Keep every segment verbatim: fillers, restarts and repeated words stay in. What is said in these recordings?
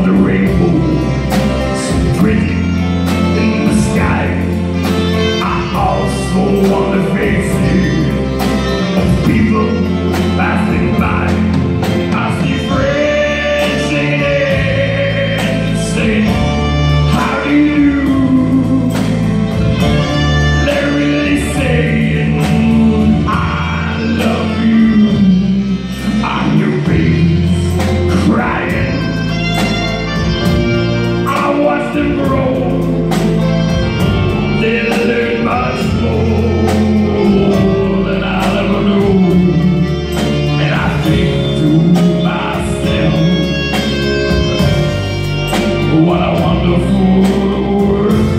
the rainbow, so pretty in the sky. I also want the faces of people passing by. I see friends shaking hands, saying, how do you do? They're really saying, I love you. I'm your babies crying. I watch them grow. They learn much more than I'll ever know. And I think to myself, what a wonderful world.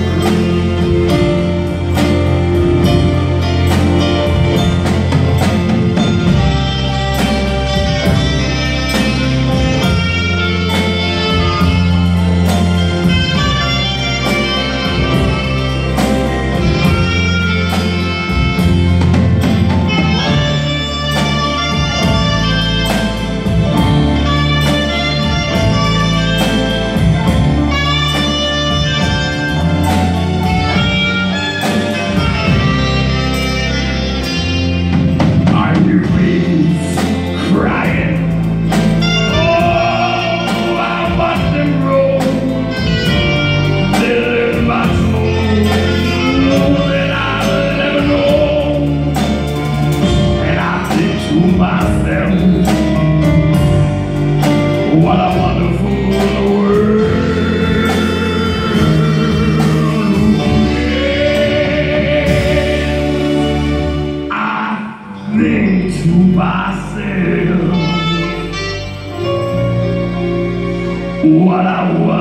What a wonderful world. I think to myself, what a